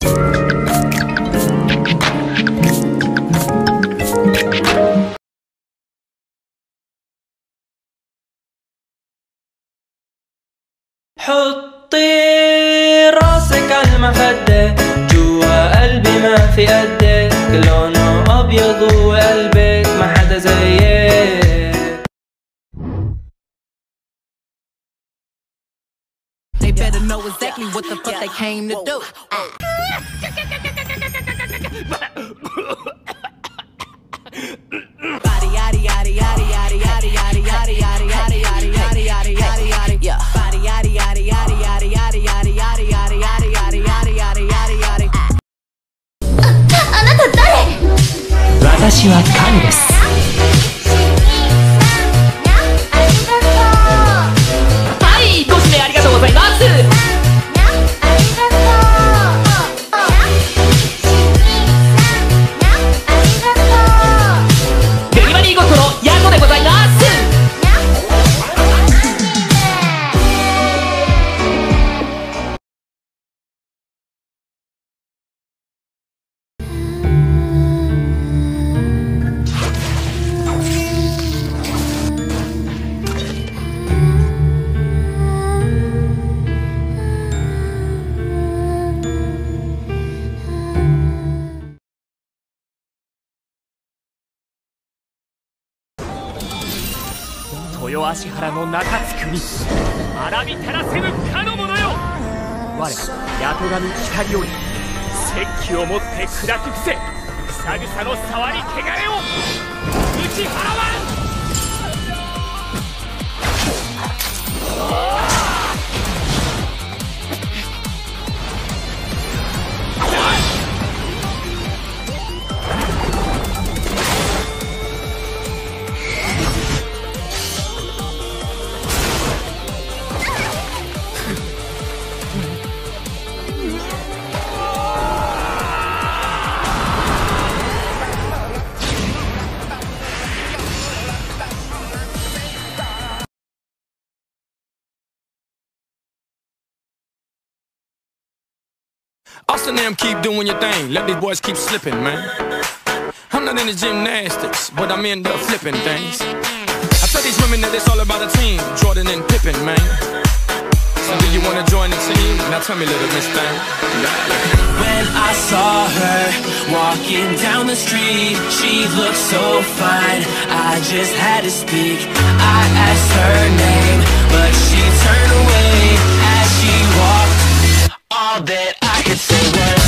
حطي راسك على المخدة، جوا قلبي ما في قدك، لونه أبيض وقلبك ما حدا زيك. They better know exactly what the fuck they came to do. Body yaddy yaddy yaddy yaddy yaddy yaddy yaddy yaddy yaddy yaddy yaddy yaddy yaddy yaddy yeah. Body yaddy yaddy yaddy yaddy yaddy yaddy yaddy yaddy yaddy yaddy yaddy yaddy yaddy yaddy. あなた誰？ 私は神です。はい、ご指名ありがとうございます。デリバリーごとのヤトでございます。豊足原の中津国、荒びたらせぬかの者よ。我ヤト神光より石器をもって砕く伏せ、草草の触り汚れを打ち払わん。 Austin them keep doing your thing, let these boys keep slipping, man. I'm not into gymnastics, but I'm into flipping things. I tell these women that it's all about a team, Jordan and Pippen, man. So do you wanna join the team? Now tell me, little miss thing. When I saw her walking down the street, she looked so fine, I just had to speak. I asked her name, but she turned away as she walked. All that I could say was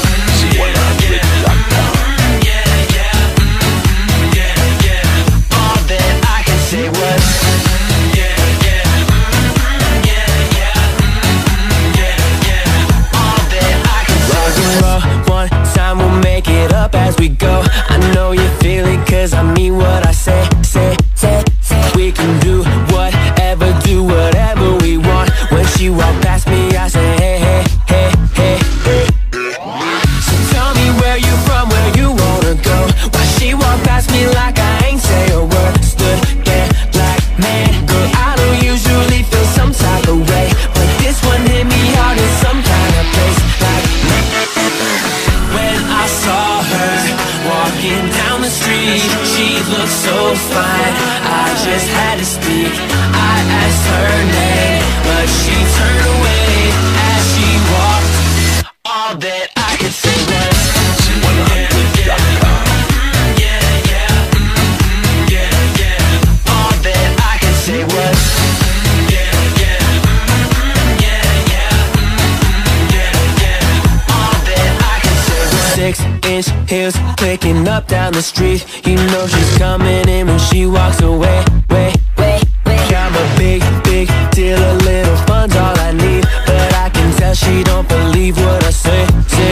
all that I could say was all that I could say was rock and roll, one time we'll make it up as we go. I know you feel it cause I mean what I say. We can do whatever we want. When she walked past me I say hey, hey, hey, hey, hey. So tell me where you from, where you wanna go. Why she walked past me like I ain't say a word. Stood there like, man, girl, I don't usually feel some type of way, but this one hit me hard in some kind of place. Like, when I saw her walking down the street, she looked so fine, I just had to speak. I asked her name, but she turned away as she walked. All that I could say was all that I could say was all that I could say was 6-inch heels clicking up down the street. You know she's coming in when she walks away. I'm a big deal, a little fun's all I need, but I can tell she don't believe what I say.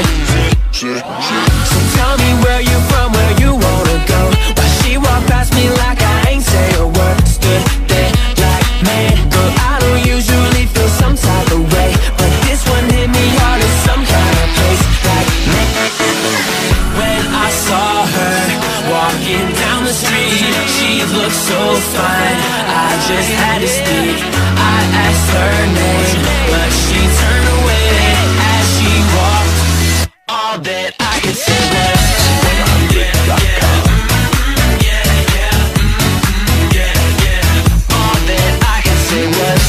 So tell me where you from, where you wanna go. Why she walked past me like I ain't say a word. Stood there like, man, girl, I don't usually feel some type of way, but this one hit me hard in some kind of place. Like, when I saw her walking down the street, she looked so fine, I just had to speak. I asked her name, but she turned away as she walked. All that I can say was all that I can say was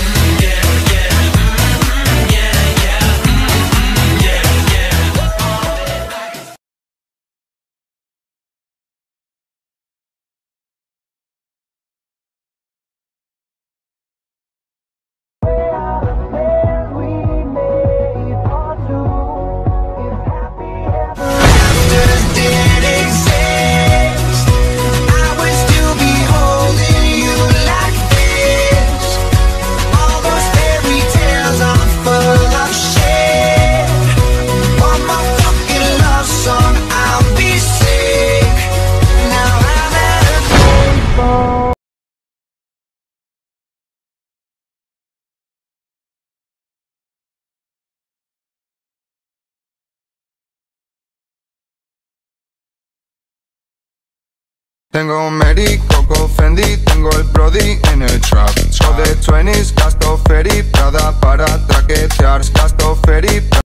Tengo un Mary, Coco, Fendi, tengo el Brody en el trap. So de 20s, gasto ferry, Prada para traquetear, gasto ferry.